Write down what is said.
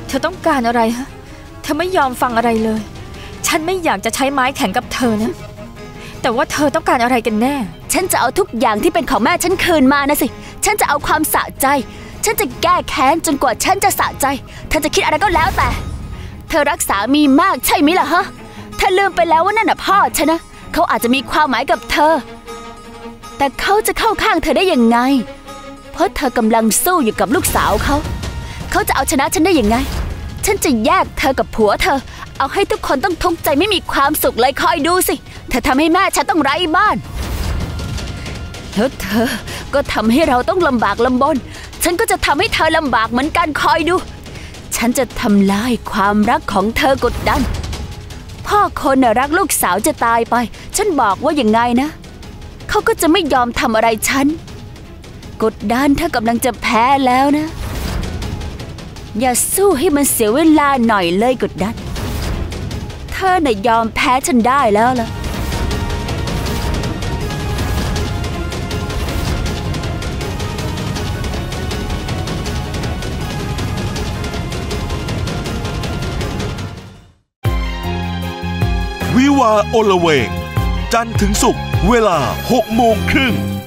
เธอต้องการอะไรฮะเธอไม่ยอมฟังอะไรเลยฉันไม่อยากจะใช้ไม้แข็งกับเธอนะแต่ว่าเธอต้องการอะไรกันแน่ฉันจะเอาทุกอย่างที่เป็นของแม่ฉันคืนมานะสิฉันจะเอาความสะใจฉันจะแก้แค้นจนกว่าฉันจะสะใจเธอจะคิดอะไรก็แล้วแต่เธอรักสามีมากใช่ไหมล่ะฮะเธอลืมไปแล้วว่านั่นน่ะพ่อฉันนะเขาอาจจะมีความหมายกับเธอแต่เขาจะเข้าข้างเธอได้ยังไงเพราะเธอกำลังสู้อยู่กับลูกสาวเขาจะเอาชนะฉันได้ยังไงฉันจะแยกเธอกับผัวเธอเอาให้ทุกคนต้องทุกข์ใจไม่มีความสุขเลยคอยดูสิเธอทำให้แม่ฉันต้องไร้บ้านแล้วเธอก็ทำให้เราต้องลำบากลำบนฉันก็จะทำให้เธอลำบากเหมือนกันคอยดูฉันจะทำลายความรักของเธอกดดันพ่อคนน่ะรักลูกสาวจะตายไปฉันบอกว่าอย่างไงนะเขาก็จะไม่ยอมทำอะไรฉันกดดันเธอกำลังจะแพ้แล้วนะอย่าสู้ให้มันเสียเวลาหน่อยเลยกดดันเธอน่ะยอมแพ้ฉันได้แล้วล่ะวิวาห์อลเวงจันทร์ถึงศุกร์เวลา 18:30 น.